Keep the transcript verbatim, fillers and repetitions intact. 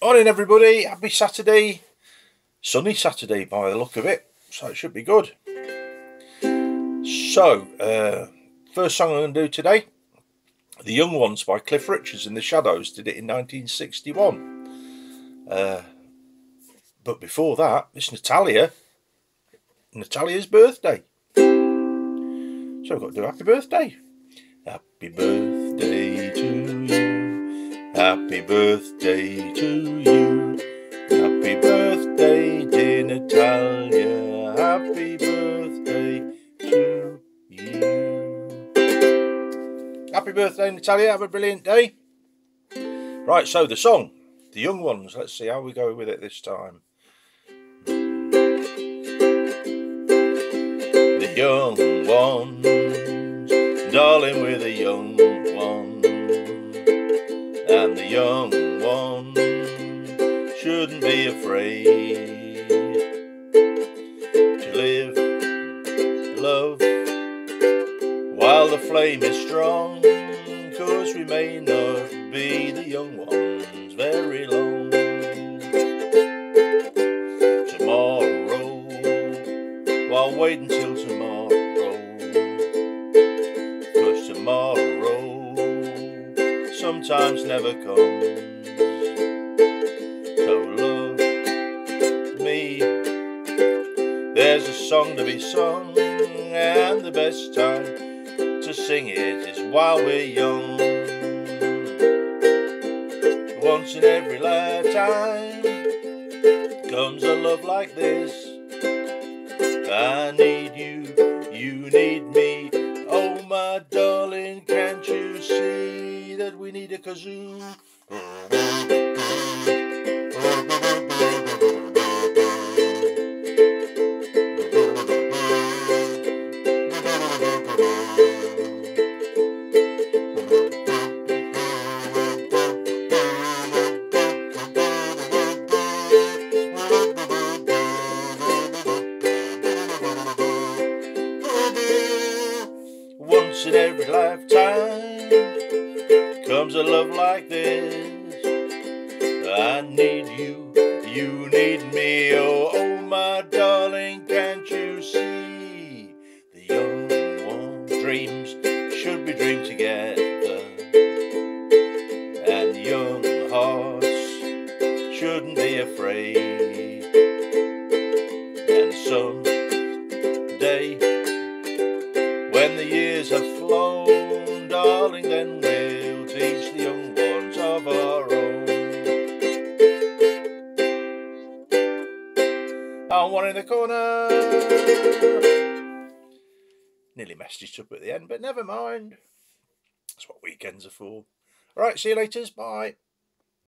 Morning everybody, happy Saturday, sunny Saturday by the look of it, so it should be good. So, uh, first song I'm going to do today, The Young Ones by Cliff Richards and the Shadows, did it in nineteen sixty-one. Uh, but before that, it's Natalia, Natalia's birthday. So we've got to do happy birthday. Happy birthday to you, happy birthday to you, happy birthday dear Natalia, happy birthday to you. Happy birthday Natalia, have a brilliant day. Right, so the song, The Young Ones, let's see how we go with it this time. The young ones, darling, we're the young ones, and the young ones shouldn't be afraid to live, love, while the flame is strong, 'cause we may not be the young ones very long. Tomorrow, I'll wait until tomorrow, 'cause tomorrow sometimes never comes. So love me, there's a song to be sung, and the best time to sing it is while we're young. Once in every lifetime comes a love like this. I need you, you need me, oh my darling, can't you see that we need a kazoo? Once in every lifetime comes a love like this. I need you, you need me, oh, oh my darling, can't you see? The young one's dreams should be dreamed together, and young hearts shouldn't be afraid. And someday, when the years have flown, darling, then we'll teach the young ones of our own. And one in the corner. Nearly messed it up at the end, but never mind. That's what weekends are for. Alright, see you later. Bye.